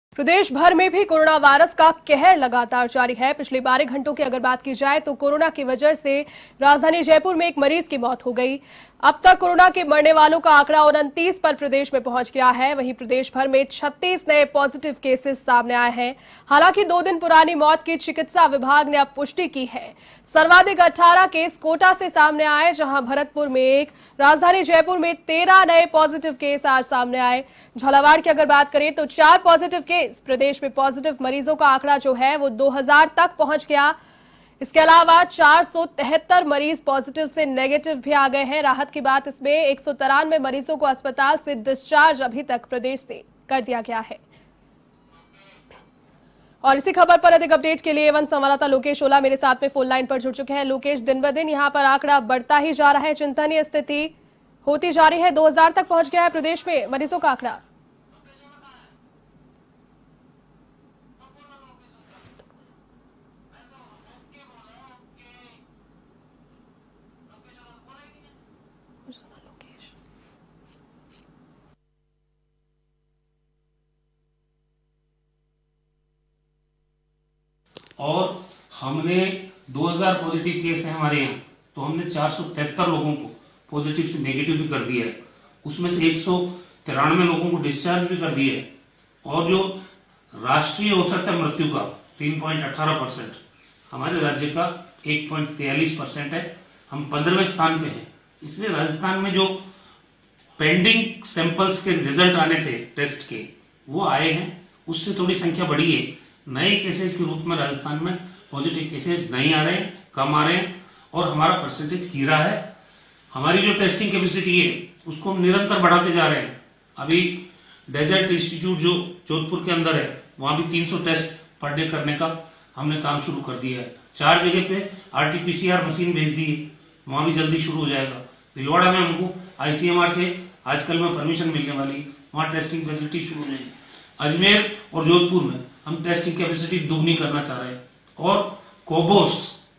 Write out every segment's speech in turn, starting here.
प्रदेश भर में भी कोरोना वायरस का कहर लगातार जारी है। पिछले 12 घंटों की अगर बात की जाए तो कोरोना की वजह से राजधानी जयपुर में एक मरीज की मौत हो गई। अब तक कोरोना के मरने वालों का आंकड़ा 29 पर प्रदेश में पहुंच गया है। वहीं प्रदेश भर में 36 नए पॉजिटिव केसेस सामने आए हैं। हालांकि 2 दिन पुरानी मौत की चिकित्सा विभाग ने अब पुष्टि की है। सर्वाधिक 18 केस कोटा से सामने आए, जहां भरतपुर में एक, राजधानी जयपुर में 13 नए पॉजिटिव केस आज सामने आए। झालावाड़ की अगर बात करें तो 4 पॉजिटिव केस। प्रदेश में पॉजिटिव मरीजों का आंकड़ा जो है वो 2000 तक पहुंच गया। इसके अलावा 473 मरीज पॉजिटिव से नेगेटिव भी आ गए हैं। राहत की बात इसमें 193 मरीजों को अस्पताल से डिस्चार्ज अभी तक प्रदेश से कर दिया गया है। और इसी खबर पर अधिक अपडेट के लिए वन संवाददाता लोकेश ओला मेरे साथ में फोन लाइन पर जुड़ चुके हैं। लोकेश, दिन ब दिन यहां पर आंकड़ा बढ़ता ही जा रहा है, चिंतनीय स्थिति होती जा रही है। 2000 तक पहुंच गया है प्रदेश में मरीजों का आंकड़ा। और हमने 2000 पॉजिटिव केस है हमारे यहाँ, तो हमने 473 लोगों को पॉजिटिव से नेगेटिव भी कर दिया है। उसमें से 193 लोगों को डिस्चार्ज भी कर दिया है। और जो राष्ट्रीय औसत है मृत्यु का 3.18%, हमारे राज्य का 1.43% है। हम 15वें स्थान पे हैं। इसलिए राजस्थान में जो पेंडिंग सैंपल्स के रिजल्ट आने थे टेस्ट के, वो आए हैं। उससे थोड़ी संख्या बढ़ी है। नए केसेस के रूप में राजस्थान में पॉजिटिव केसेस नहीं आ रहे हैं, कम आ रहे हैं और हमारा परसेंटेज गिरा है। हमारी जो टेस्टिंग कैपेसिटी है उसको हम निरंतर बढ़ाते जा रहे हैं। अभी डेजर्ट इंस्टीट्यूट जो जोधपुर के अंदर है, वहां भी 300 टेस्ट पर डे करने का हमने काम शुरू कर दिया है। 4 जगह पे RT-PCR मशीन भेज दी है, वहां भी जल्दी शुरू हो जाएगा। भीलवाड़ा में हमको ICMR से आजकल में परमिशन मिलने वाली, वहां टेस्टिंग फैसिलिटी शुरू हो जाएगी। अजमेर और जोधपुर में हम टेस्टिंग कैपेसिटी दुगनी करना चाह रहे हैं। और कोबोस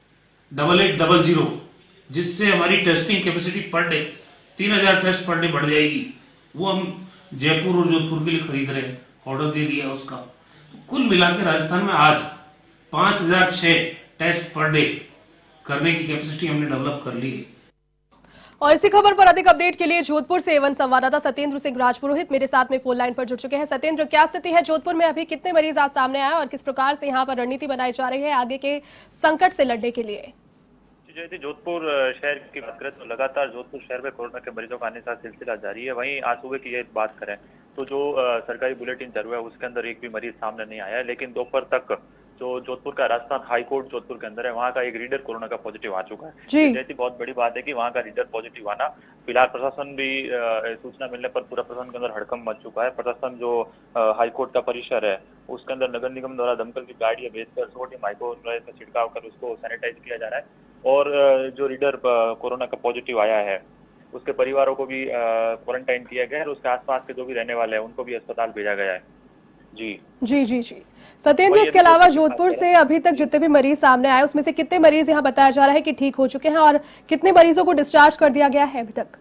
8800, जिससे हमारी testing capacity per day 3000 test per day बढ़ जाएगी, वो हम जयपुर और जोधपुर के लिए खरीद रहे हैं, ऑर्डर दे दिया उसका। तो कुल मिलाकर राजस्थान में आज 5006 टेस्ट पर डे करने की कैपेसिटी हमने डेवलप कर ली है। और इसी खबर पर अधिक अपडेट के लिए जोधपुर से एवं संवाददाता सत्येंद्र सिंह राजपुरोहित मेरे साथ में फोन लाइन पर जुड़ चुके हैं। सत्येंद्र, क्या स्थिति है जोधपुर में? अभी कितने मरीज आज सामने आए और किस प्रकार से यहाँ पर रणनीति बनाई जा रही है आगे के संकट से लड़ने के लिए? जोधपुर शहर की बात करें तो लगातार जोधपुर शहर में कोरोना के मरीजों का आने का सिलसिला जारी है। वहीं आज सुबह की बात करें तो जो सरकारी बुलेटिन जारी हुआ है उसके अंदर एक भी मरीज सामने नहीं आया है। लेकिन दोपहर तक जो जोधपुर का राजस्थान हाईकोर्ट जोधपुर के अंदर है, वहाँ का एक रीडर कोरोना का पॉजिटिव आ चुका है। जैसी बहुत बड़ी बात है कि वहाँ का रीडर पॉजिटिव आना, फिलहाल प्रशासन भी सूचना मिलने पर पूरा प्रशासन के अंदर हड़कंप मच चुका है। प्रशासन जो हाईकोर्ट का परिसर है उसके अंदर नगर निगम द्वारा दमकल की गाड़ियां भेजकर सोडियम हाइपोक्लोराइड का छिड़काव कर उसको सैनिटाइज किया जा रहा है। और जो रीडर कोरोना का पॉजिटिव आया है उसके परिवारों को भी क्वारंटाइन किया गया है और उसके आसपास के जो भी रहने वाले हैं उनको भी अस्पताल भेजा गया है। जी जी जी जी सत्येंद्र, इसके अलावा जोधपुर से अभी तक जितने भी मरीज सामने आए उसमें से कितने मरीज यहाँ बताया जा रहा है कि ठीक हो चुके हैं और कितने मरीजों को डिस्चार्ज कर दिया गया है अभी तक?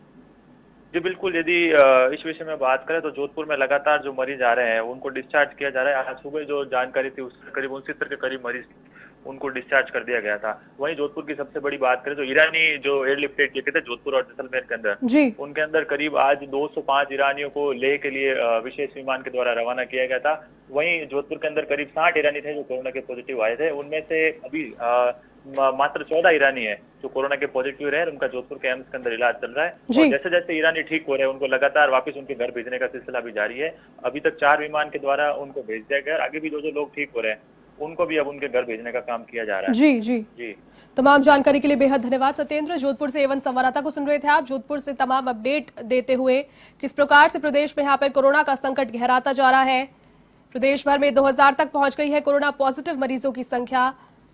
जी बिल्कुल, यदि इस विषय में बात करें तो जोधपुर में लगातार जो मरीज आ रहे हैं उनको डिस्चार्ज किया जा रहा है। आज सुबह जो जानकारी थी उससे करीब 69 के करीब मरीज उनको डिस्चार्ज कर दिया गया था। वहीं जोधपुर की सबसे बड़ी बात करें तो ईरानी जो एयरलिफ्टेड टिकट है जोधपुर और जैसलमेर के अंदर, उनके अंदर करीब आज 205 ईरानियों को लेह के लिए विशेष विमान के द्वारा रवाना किया गया था। वहीं जोधपुर के अंदर करीब 60 ईरानी थे जो कोरोना के पॉजिटिव आए थे। उनमें से अभी मात्र 14 ईरानी है जो कोरोना के पॉजिटिव रहे। उनका जोधपुर के एम्स के अंदर इलाज चल रहा है। और जैसे जैसे ईरानी ठीक हो रहे हैं उनको लगातार वापस उनके घर भेजने का सिलसिला भी जारी है। अभी तक 4 विमान के द्वारा उनको भेज दिया गया। आगे भी जो लोग ठीक हो रहे हैं उनको भी अब उनके घर भेजने का काम किया जा रहा है। जी जी जी, तमाम जानकारी के लिए बेहद धन्यवाद सत्येंद्र। जोधपुर से एवं संवाददाता को सुन रहे थे आप। जोधपुर से तमाम अपडेट देते हुए किस प्रकार से प्रदेश में यहाँ पर कोरोना का संकट गहराता जा रहा है। प्रदेश भर में 2000 तक पहुंच गई है कोरोना पॉजिटिव मरीजों की संख्या।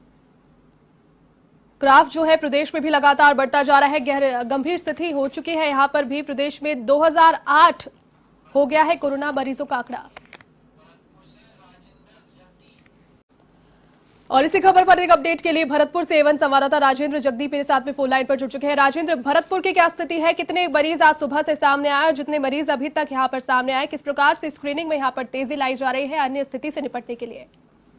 ग्राफ जो है प्रदेश में भी लगातार बढ़ता जा रहा है। गंभीर स्थिति हो चुकी है यहाँ पर भी। प्रदेश में 2008 हो गया है कोरोना मरीजों का आंकड़ा। और इसी खबर पर एक अपडेट के लिए भरतपुर से एवं संवाददाता राजेंद्र जगदीप मेरे साथ में फोन लाइन पर जुड़ चुके हैं। राजेंद्र, भरतपुर की क्या स्थिति है? कितने मरीज आज सुबह से सामने आए और जितने मरीज अभी तक यहाँ पर सामने आए, किस प्रकार से स्क्रीनिंग में यहाँ पर तेजी लाई जा रही है अन्य स्थिति से निपटने के लिए?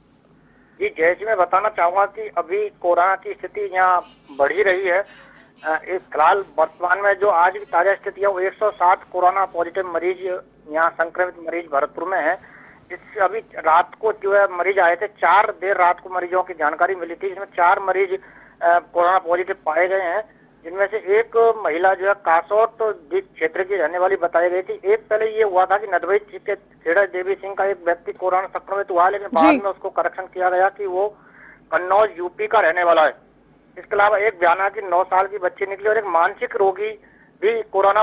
जी जैसे मैं बताना चाहूंगा कि अभी कोरोना की स्थिति यहाँ बढ़ ही रही है। फिलहाल वर्तमान में जो आज की ताजा स्थिति है वो 107 कोरोना पॉजिटिव मरीज यहाँ संक्रमित मरीज भरतपुर में है। जिससे अभी रात को जो है मरीज आए थे, देर रात को मरीजों की जानकारी मिली थी, जिसमें 4 मरीज कोरोना पॉजिटिव पाए गए हैं, जिनमें से एक महिला जो है कासौट क्षेत्र की रहने वाली बताई गई थी। एक पहले ये हुआ था कि नदवई के खेड़ा देवी सिंह का एक व्यक्ति कोरोना संक्रमित हुआ, लेकिन बाद में उसको करेक्शन किया गया कि वो कन्नौज यूपी का रहने वाला है। इसके अलावा एक बयाना की 9 साल की बच्ची निकली और एक मानसिक रोगी भी कोरोना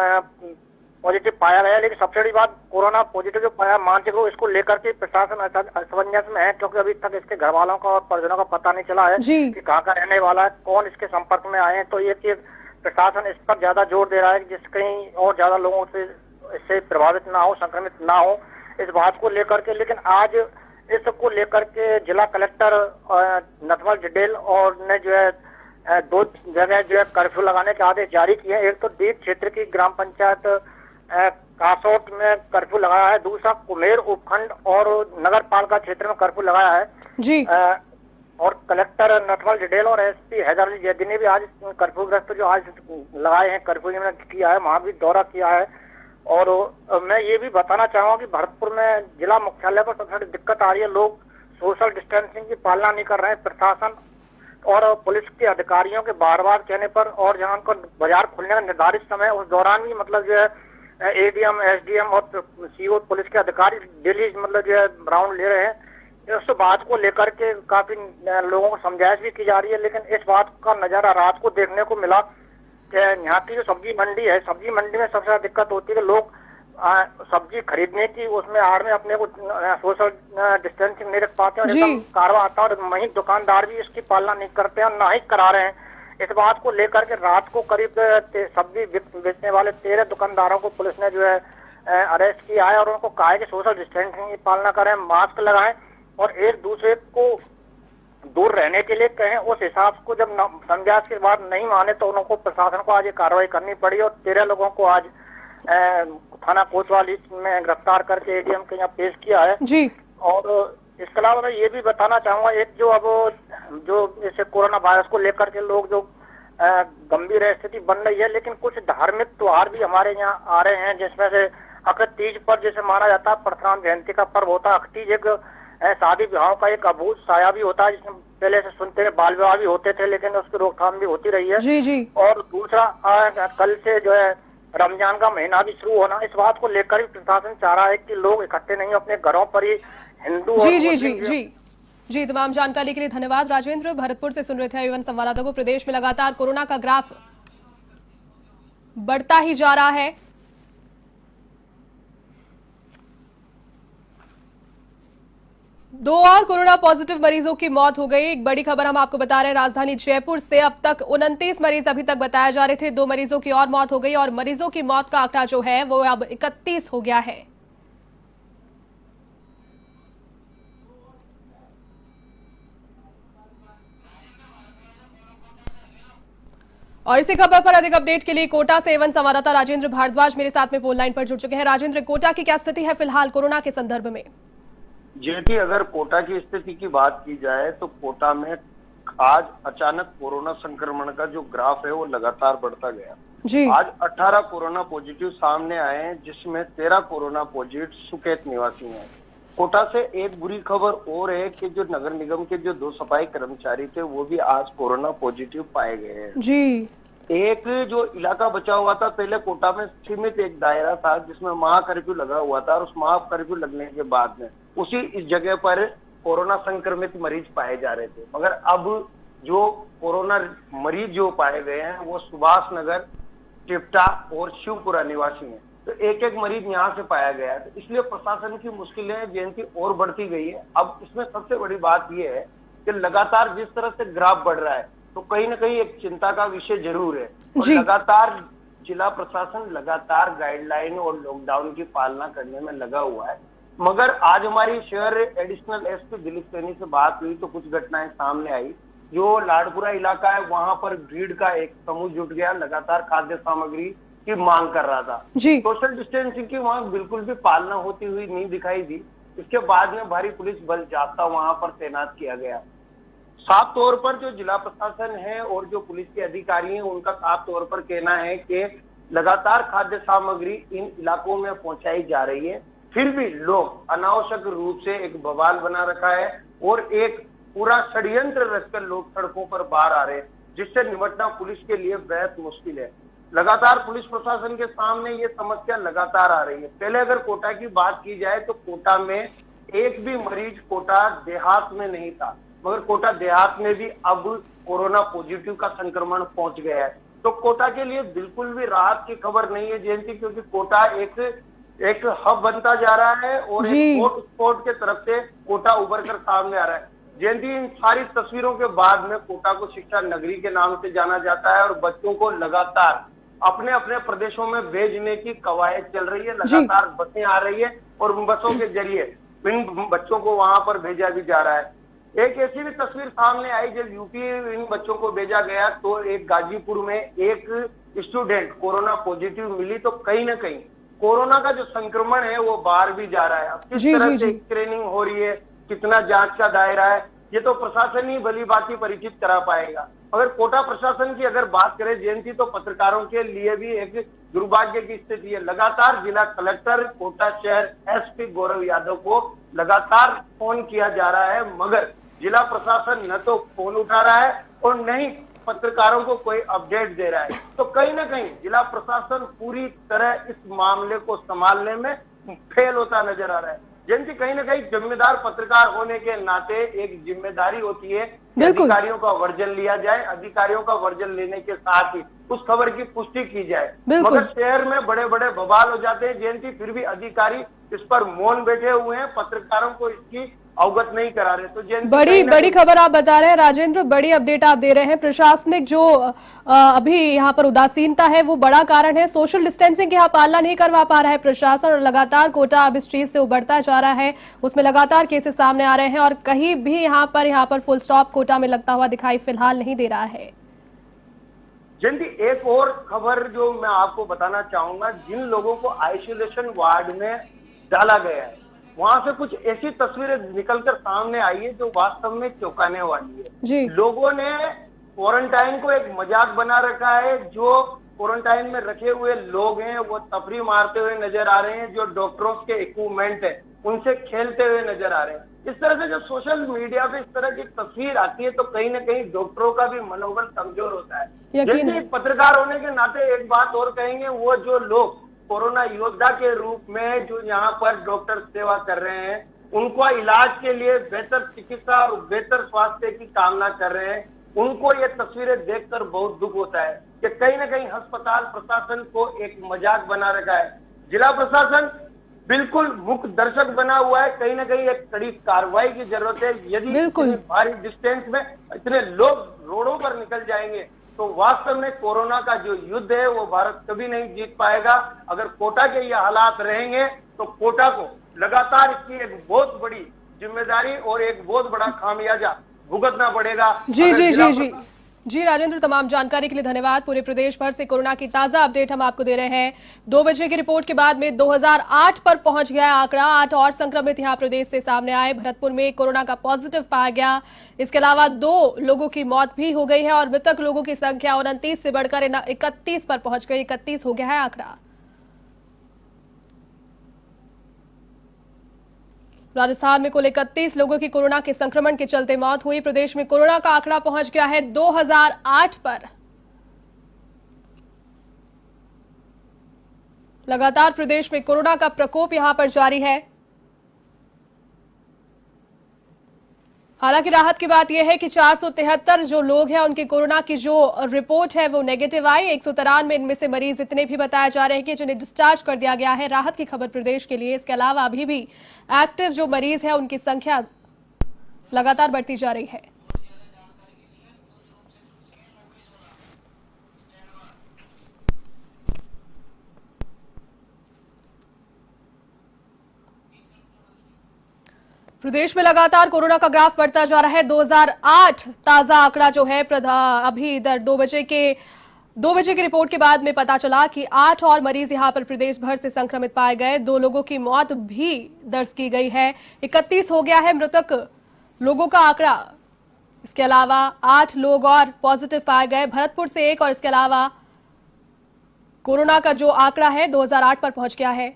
पॉजिटिव पाया गया। लेकिन सबसे बड़ी बात, कोरोना पॉजिटिव जो पाया मानसिक रोग, इसको लेकर के प्रशासन असमंजस में है, क्योंकि अभी तक इसके घर वालों का और परिजनों का पता नहीं चला है कि कहाँ का रहने वाला है, कौन इसके संपर्क में आए हैं। तो ये चीज प्रशासन इस पर ज्यादा जोर दे रहा है कि जिस कहीं और ज्यादा लोगों से इससे प्रभावित ना हो, संक्रमित ना हो, इस बात को लेकर के। लेकिन आज इस सबको लेकर के जिला कलेक्टर नथमल जडेल और ने जो है 2 जगह जो है कर्फ्यू लगाने के आदेश जारी किए हैं। एक तो दीप क्षेत्र की ग्राम पंचायत कासौट में कर्फ्यू लगाया है, दूसरा कुमेर उपखंड और नगर पालिका क्षेत्र में कर्फ्यू लगाया है जी। और कलेक्टर नथमल जडेल और एसपी हैदर अली जैदी ने भी आज कर्फ्यूग्रस्त जो आज लगाए हैं कर्फ्यू किया है, वहां भी दौरा किया है। और मैं ये भी बताना चाहूंगा कि भरतपुर में जिला मुख्यालय पर सबसे बड़ी दिक्कत आ रही है, लोग सोशल डिस्टेंसिंग की पालना नहीं कर रहे हैं। प्रशासन और पुलिस के अधिकारियों के बार बार कहने पर, और जहां उनको बाजार खुलने का निर्धारित समय उस दौरान भी मतलब जो है एडीएम, एसडीएम और सीओ पुलिस के अधिकारी डेली मतलब जो है राउंड ले रहे हैं। उस बात को लेकर के काफी लोगों को समझाइश भी की जा रही है। लेकिन इस बात का नजारा रात को देखने को मिला कि यहाँ की जो सब्जी मंडी है, सब्जी मंडी में सबसे ज्यादा दिक्कत होती है कि लोग सब्जी खरीदने की उसमें आड़ में अपने को सोशल डिस्टेंसिंग नहीं रख पाते हैं और एकदम कारवा आता है, और वहीं दुकानदार भी इसकी पालना नहीं करते हैं और ना ही करा रहे हैं। इस बात को लेकर के रात को करीब सब्जी बेचने वाले 13 दुकानदारों को पुलिस ने जो है अरेस्ट किया है और उनको कहा है कि सोशल डिस्टेंसिंग की पालना करें, मास्क लगाएं और एक दूसरे को दूर रहने के लिए कहें। उस हिसाब को जब समझाइश के बाद नहीं माने तो उनको प्रशासन को आज ये कार्रवाई करनी पड़ी और 13 लोगों को आज थाना कोतवाली में गिरफ्तार करके एडीएम के यहाँ पेश किया है जी। और इसके अलावा मैं ये भी बताना चाहूंगा, एक जो अब जो जैसे कोरोना वायरस को लेकर के लोग जो गंभीर स्थिति बन रही है, लेकिन कुछ धार्मिक त्योहार भी हमारे यहाँ आ रहे हैं, जिसमें से अक्षय तीज पर जैसे माना जाता है परशुराम जयंती का पर्व होता है। अक्षय तीज एक शादी विवाहों का एक अभूत साया भी होता है, जिसमें पहले से सुनते हैं बाल विवाह भी होते थे, लेकिन उसकी रोकथाम भी होती रही है जी। और दूसरा कल से जो है रमजान का महीना भी शुरू होना, इस बात को लेकर भी प्रशासन चाह रहा है कि लोग इकट्ठे नहीं अपने घरों पर ही हिंदू जी। तमाम जानकारी के लिए धन्यवाद राजेंद्र। भरतपुर से सुन रहे थे एवं संवाददाता को। प्रदेश में लगातार कोरोना का ग्राफ बढ़ता ही जा रहा है। दो और कोरोना पॉजिटिव मरीजों की मौत हो गई। एक बड़ी खबर हम आपको बता रहे हैं राजधानी जयपुर से। अब तक 29 मरीज अभी तक बताए जा रहे थे, 2 मरीजों की और मौत हो गई और मरीजों की मौत का आंकड़ा जो है वो अब 31 हो गया है। और इसी खबर पर अधिक अपडेट के लिए कोटा से एवं संवाददाता राजेंद्र भारद्वाज मेरे साथ में फोन लाइन पर जुड़ चुके हैं। राजेंद्र, कोटा की क्या स्थिति है फिलहाल कोरोना के संदर्भ में? जी, अगर कोटा की स्थिति की बात की जाए तो कोटा में आज अचानक कोरोना संक्रमण का जो ग्राफ है वो लगातार बढ़ता गया जी। आज 18 कोरोना पॉजिटिव सामने आए हैं, जिसमें 13 कोरोना पॉजिटिव सुकेत निवासी हैं। कोटा से एक बुरी खबर और है कि जो नगर निगम के जो 2 सफाई कर्मचारी थे वो भी आज कोरोना पॉजिटिव पाए गए हैं जी। एक जो इलाका बचा हुआ था, पहले कोटा में सीमित एक दायरा था जिसमें महा कर्फ्यू लगा हुआ था, और उस महा कर्फ्यू लगने के बाद में उसी इस जगह पर कोरोना संक्रमित मरीज पाए जा रहे थे। मगर अब जो कोरोना मरीज जो पाए गए हैं वो सुभाष नगर, टिप्टा और शिवपुरा निवासी हैं। तो एक एक मरीज यहाँ से पाया गया है, तो इसलिए प्रशासन की मुश्किलें बेनती और बढ़ती गई है। अब इसमें सबसे बड़ी बात यह है कि लगातार जिस तरह से ग्राफ बढ़ रहा है तो कहीं ना कहीं एक चिंता का विषय जरूर है। और लगातार जिला प्रशासन लगातार गाइडलाइन और लॉकडाउन की पालना करने में लगा हुआ है। मगर आज हमारी शहर एडिशनल एसपी दिलीप सैनी से बात हुई तो कुछ घटनाएं सामने आई। जो लाडपुरा इलाका है वहां पर भीड़ का एक समूह जुट गया, लगातार खाद्य सामग्री की मांग कर रहा था। सोशल डिस्टेंसिंग की वहां बिल्कुल भी पालना होती हुई नहीं दिखाई दी। इसके बाद में भारी पुलिस बल जाब्ता वहां पर तैनात किया गया। साफ तौर पर जो जिला प्रशासन है और जो पुलिस के अधिकारी हैं उनका साफ तौर पर कहना है कि लगातार खाद्य सामग्री इन इलाकों में पहुंचाई जा रही है, फिर भी लोग अनावश्यक रूप से एक बवाल बना रखा है और एक पूरा षड्यंत्र रचकर लोग सड़कों पर बाहर आ रहे हैं, जिससे निपटना पुलिस के लिए बेहद मुश्किल है। लगातार पुलिस प्रशासन के सामने ये समस्या लगातार आ रही है। पहले अगर कोटा की बात की जाए तो कोटा में एक भी मरीज कोटा देहात में नहीं था, मगर कोटा देहात में भी अब कोरोना पॉजिटिव का संक्रमण पहुंच गया है। तो कोटा के लिए बिल्कुल भी राहत की खबर नहीं है जयंती, क्योंकि कोटा एक हब बनता जा रहा है और एक हॉट स्पॉट के तरफ से कोटा उभर कर सामने आ रहा है। जयंती, इन सारी तस्वीरों के बाद में कोटा को शिक्षा नगरी के नाम से जाना जाता है और बच्चों को लगातार अपने अपने प्रदेशों में भेजने की कवायद चल रही है। लगातार बसें आ रही है और उन बसों के जरिए इन बच्चों को वहां पर भेजा भी जा रहा है। एक ऐसी भी तस्वीर सामने आई जब यूपी इन बच्चों को भेजा गया तो एक गाजीपुर में एक स्टूडेंट कोरोना पॉजिटिव मिली, तो कहीं ना कहीं कोरोना का जो संक्रमण है वो बाहर भी जा रहा है। अब किस तरह से स्क्रीनिंग हो रही है, कितना जांच का दायरा है, ये तो प्रशासन ही भली भांति परिचित करा पाएगा। अगर कोटा प्रशासन की अगर बात करें जयंती, तो पत्रकारों के लिए भी एक दुर्भाग्य की स्थिति है। लगातार जिला कलेक्टर कोटा शहर एसपी गौरव यादव को लगातार फोन किया जा रहा है, मगर जिला प्रशासन न तो फोन उठा रहा है और न ही पत्रकारों को कोई अपडेट दे रहा है। तो कहीं ना कहीं जिला प्रशासन पूरी तरह इस मामले को संभालने में फेल होता नजर आ रहा है। जयंती, कहीं ना कहीं जिम्मेदार पत्रकार होने के नाते एक जिम्मेदारी होती है कि अधिकारियों का वर्जन लिया जाए, अधिकारियों का वर्जन लेने के साथ ही उस खबर की पुष्टि की जाए। मगर शहर में बड़े बड़े बवाल हो जाते हैं जयंती, फिर भी अधिकारी इस पर मौन बैठे हुए हैं, पत्रकारों को इसकी अवगत नहीं करा रहे। तो बड़ी खबर आप बता रहे हैं राजेंद्र, बड़ी अपडेट आप दे रहे हैं। प्रशासनिक जो अभी यहाँ पर उदासीनता है वो बड़ा कारण है। सोशल डिस्टेंसिंग की यहाँ पालना नहीं करवा पा रहा है प्रशासन और लगातार कोटा अब इस चीज से उभरता जा रहा है, उसमें लगातार केसेस सामने आ रहे हैं और कहीं भी यहाँ पर फुल स्टॉप कोटा में लगता हुआ दिखाई फिलहाल नहीं दे रहा है। जयंती, एक और खबर जो मैं आपको बताना चाहूंगा, जिन लोगों को आइसोलेशन वार्ड में डाला गया है वहां से कुछ ऐसी तस्वीरें निकलकर सामने आई है जो वास्तव में चौंकाने वाली है। लोगों ने क्वारंटाइन को एक मजाक बना रखा है। जो क्वारंटाइन में रखे हुए लोग हैं वो तफरी मारते हुए नजर आ रहे हैं, जो डॉक्टरों के इक्विपमेंट है उनसे खेलते हुए नजर आ रहे हैं। इस तरह से जब सोशल मीडिया पे इस तरह की तस्वीर आती है तो कहीं ना कहीं डॉक्टरों का भी मनोबल कमजोर होता है। जैसे पत्रकार होने के नाते एक बात और कहेंगे, वो जो लोग कोरोना योद्धा के रूप में जो यहाँ पर डॉक्टर सेवा कर रहे हैं, उनको इलाज के लिए बेहतर चिकित्सा और बेहतर स्वास्थ्य की कामना कर रहे हैं, उनको ये तस्वीरें देखकर बहुत दुख होता है कि कहीं ना कहीं अस्पताल प्रशासन को एक मजाक बना रखा है। जिला प्रशासन बिल्कुल मुख्य दर्शक बना हुआ है। कहीं ना कहीं एक कड़ी कार्रवाई की जरूरत है। यदि भारी डिस्टेंस में इतने लोग रोडों पर निकल जाएंगे तो वास्तव में कोरोना का जो युद्ध है वो भारत कभी नहीं जीत पाएगा। अगर कोटा के ये हालात रहेंगे तो कोटा को लगातार इसकी एक बहुत बड़ी जिम्मेदारी और एक बहुत बड़ा खामियाजा भुगतना पड़ेगा। जी राजेंद्र, तमाम जानकारी के लिए धन्यवाद। पूरे प्रदेश भर से कोरोना की ताजा अपडेट हम आपको दे रहे हैं। 2 बजे की रिपोर्ट के बाद में 2008 पर पहुंच गया आंकड़ा। 8 और संक्रमित यहां प्रदेश से सामने आए। भरतपुर में कोरोना का पॉजिटिव पाया गया। इसके अलावा 2 लोगों की मौत भी हो गई है और मृतक लोगों की संख्या 29 से बढ़कर 31 पर पहुंच गई। 31 हो गया है आंकड़ा। राजस्थान में कुल 31 लोगों की कोरोना के संक्रमण के चलते मौत हुई। प्रदेश में कोरोना का आंकड़ा पहुंच गया है 2008 पर। लगातार प्रदेश में कोरोना का प्रकोप यहां पर जारी है। हालांकि राहत की बात यह है कि 473 जो लोग हैं उनकी कोरोना की जो रिपोर्ट है वो नेगेटिव आई। 193 इनमें से मरीज इतने भी बताए जा रहे हैं कि जिन्हें डिस्चार्ज कर दिया गया है। राहत की खबर प्रदेश के लिए। इसके अलावा अभी भी एक्टिव जो मरीज है उनकी संख्या लगातार बढ़ती जा रही है। प्रदेश में लगातार कोरोना का ग्राफ बढ़ता जा रहा है। 2008 ताजा आंकड़ा जो है अभी इधर 2 बजे की रिपोर्ट के बाद में पता चला कि 8 और मरीज यहां पर प्रदेश भर से संक्रमित पाए गए। 2 लोगों की मौत भी दर्ज की गई है। 31 हो गया है मृतक लोगों का आंकड़ा। इसके अलावा 8 लोग और पॉजिटिव पाए गए, भरतपुर से 1, और इसके अलावा कोरोना का जो आंकड़ा है 2008 पर पहुंच गया है।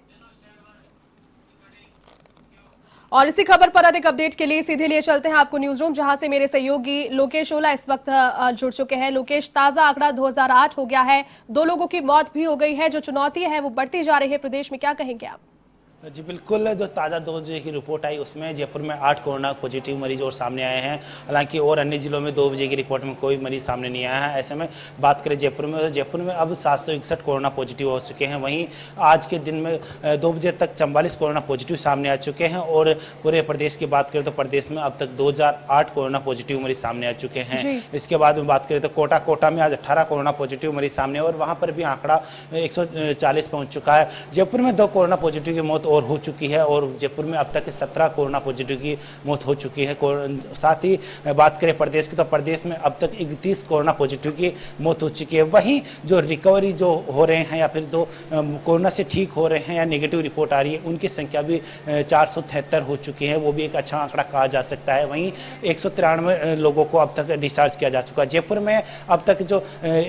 और इसी खबर पर अधिक अपडेट के लिए सीधे लिए चलते हैं आपको न्यूज रूम, जहां से मेरे सहयोगी लोकेश ओला इस वक्त जुड़ चुके हैं। लोकेश, ताजा आंकड़ा 2008 हो गया है, 2 लोगों की मौत भी हो गई है। जो चुनौती है वो बढ़ती जा रही है प्रदेश में, क्या कहेंगे आप? जी बिल्कुल, जो ताज़ा 2 बजे की रिपोर्ट आई उसमें जयपुर में 8 कोरोना पॉजिटिव मरीज और सामने आए हैं। हालांकि और अन्य जिलों में 2 बजे की रिपोर्ट में कोई मरीज सामने नहीं आया है। ऐसे में बात करें जयपुर में, तो जयपुर में अब 761 कोरोना पॉजिटिव हो चुके हैं। वहीं आज के दिन में 2 बजे तक 44 कोरोना पॉजिटिव सामने आ चुके हैं। और पूरे प्रदेश की बात करें तो प्रदेश में अब तक 2008 कोरोना पॉजिटिव मरीज सामने आ चुके हैं। इसके बाद में बात करें तो कोटा में आज 18 कोरोना पॉजिटिव मरीज सामने, और वहाँ पर भी आंकड़ा 140 पहुँच चुका है। जयपुर में 2 कोरोना पॉजिटिव की मौत और हो चुकी है, और जयपुर में अब तक 17 कोरोना पॉजिटिव की मौत हो चुकी है। साथ ही बात करें प्रदेश की, तो प्रदेश में अब तक 31 कोरोना पॉजिटिव की मौत हो चुकी है। वहीं जो रिकवरी जो हो रहे हैं या फिर जो कोरोना से ठीक हो रहे हैं या नेगेटिव रिपोर्ट आ रही है, उनकी संख्या भी 473 हो चुकी है। वो भी एक अच्छा आंकड़ा कहा जा सकता है। वहीं 193 लोगों को अब तक डिस्चार्ज किया जा चुका है। जयपुर में अब तक जो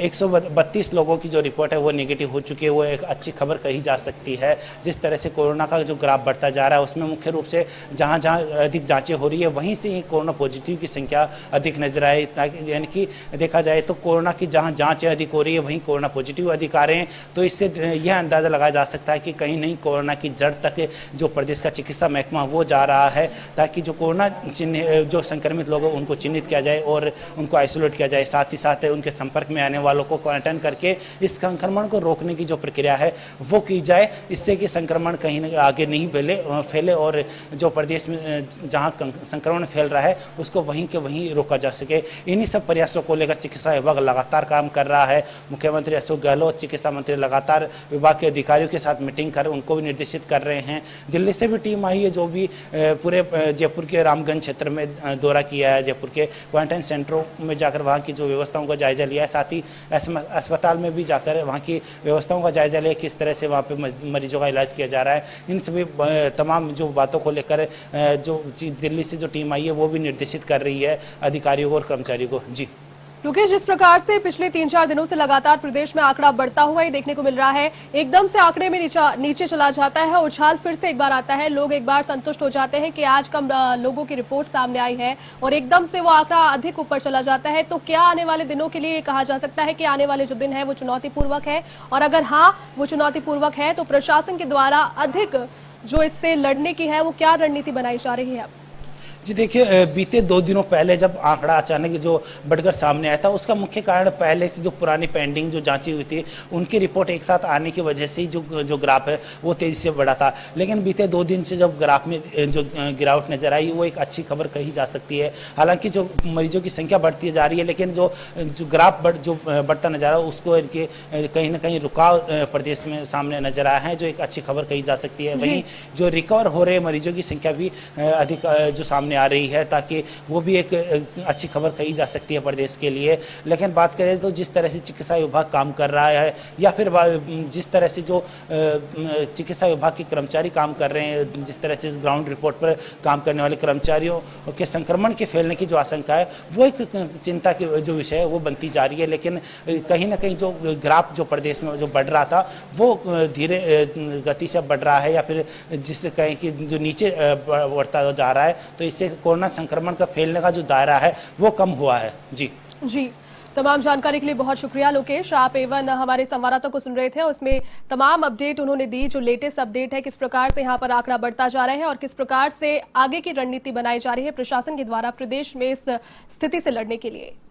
132 लोगों की जो रिपोर्ट है वो नेगेटिव हो चुकी है। वो एक अच्छी खबर कही जा सकती है। जिस तरह से कोरोना का जो ग्राफ बढ़ता जा रहा है उसमें मुख्य रूप से जहां अधिक जांचें हो रही है वहीं से ही कोरोना पॉजिटिव की संख्या अधिक नजर आए। यानी कि देखा जाए तो कोरोना की जहां जांचें अधिक हो रही है वहीं कोरोना पॉजिटिव अधिक आ रहे हैं। तो इससे यह अंदाजा लगाया जा सकता है कि कहीं नहीं कोरोना की जड़ तक जो प्रदेश का चिकित्सा महकमा वो जा रहा है, ताकि जो कोरोना जो संक्रमित लोग हैं उनको चिन्हित किया जाए और उनको आइसोलेट किया जाए। साथ ही साथ उनके संपर्क में आने वालों को क्वारंटाइन करके इस संक्रमण को रोकने की जो प्रक्रिया है वो की जाए, इससे कि संक्रमण कहीं आगे नहीं फैले और जो प्रदेश में जहां संक्रमण फैल रहा है उसको वहीं के वहीं रोका जा सके। इन्हीं सब प्रयासों को लेकर चिकित्सा विभाग लगातार काम कर रहा है। मुख्यमंत्री अशोक गहलोत, चिकित्सा मंत्री लगातार विभाग के अधिकारियों के साथ मीटिंग कर उनको भी निर्देशित कर रहे हैं। दिल्ली से भी टीम आई है जो भी पूरे जयपुर के रामगंज क्षेत्र में दौरा किया है। जयपुर के क्वारंटाइन सेंटरों में जाकर वहाँ की जो व्यवस्थाओं का जायजा लिया है, साथ ही अस्पताल में भी जाकर वहाँ की व्यवस्थाओं का जायजा लिया, किस तरह से वहाँ पे मरीजों का इलाज किया जा रहा है। इन सभी तमाम जो बातों को लेकर जो दिल्ली से जो टीम आई है वो भी निर्देशित कर रही है अधिकारियों को और कर्मचारियों को। जी लोकेश, जिस प्रकार से पिछले 3-4 दिनों से लगातार प्रदेश में आंकड़ा बढ़ता हुआ ही देखने को मिल रहा है, एकदम से आंकड़े में नीचे चला जाता है, उछाल फिर से एक बार आता है। लोग एक बार संतुष्ट हो जाते हैं कि आज कम लोगों की रिपोर्ट सामने आई है, और एकदम से वो आंकड़ा अधिक ऊपर चला जाता है। तो क्या आने वाले दिनों के लिए कहा जा सकता है कि आने वाले जो दिन है वो चुनौतीपूर्वक है? और अगर हाँ वो चुनौतीपूर्वक है तो प्रशासन के द्वारा अधिक जो इससे लड़ने की है वो क्या रणनीति बनाई जा रही है अब? जी देखिए, बीते 2 दिनों पहले जब आंकड़ा अचानक जो बढ़कर सामने आया था उसका मुख्य कारण पहले से जो पुरानी पेंडिंग जो जांची हुई थी उनकी रिपोर्ट एक साथ आने की वजह से ही जो ग्राफ है वो तेजी से बढ़ा था। लेकिन बीते 2 दिन से जब ग्राफ में जो गिरावट नजर आई वो एक अच्छी खबर कही जा सकती है। हालांकि जो मरीजों की संख्या बढ़ती जा रही है, लेकिन जो ग्राफ बढ़ता नजर आ उसको कहीं ना कहीं रुकाव प्रदेश में सामने नजर आया है, जो एक अच्छी खबर कही जा सकती है। वहीं जो रिकवर हो रहे मरीजों की संख्या भी अधिक जो सामने आ रही है, ताकि वो भी एक अच्छी खबर कही जा सकती है प्रदेश के लिए। लेकिन बात करें तो जिस तरह से चिकित्सा विभाग काम कर रहा है या फिर जिस तरह से जो चिकित्सा विभाग के कर्मचारी काम कर रहे हैं, जिस तरह से ग्राउंड रिपोर्ट पर काम करने वाले कर्मचारियों के संक्रमण के फैलने की जो आशंका है वो एक चिंता की जो विषय है वो बनती जा रही है। लेकिन कहीं ना कहीं जो ग्राफ जो प्रदेश में जो बढ़ रहा था वो धीरे गति से बढ़ रहा है, या फिर जिससे कहें कि जो नीचे बढ़ता जा रहा है, तो इससे कोरोना संक्रमण का फैलने का जो दायरा है वो कम हुआ है। जी तमाम जानकारी के लिए बहुत शुक्रिया लोकेश। आप एवन हमारे संवाददाता को सुन रहे थे, उसमें तमाम अपडेट उन्होंने दी, जो लेटेस्ट अपडेट है, किस प्रकार से यहाँ पर आंकड़ा बढ़ता जा रहा है और किस प्रकार से आगे की रणनीति बनाई जा रही है प्रशासन के द्वारा प्रदेश में इस स्थिति से लड़ने के लिए।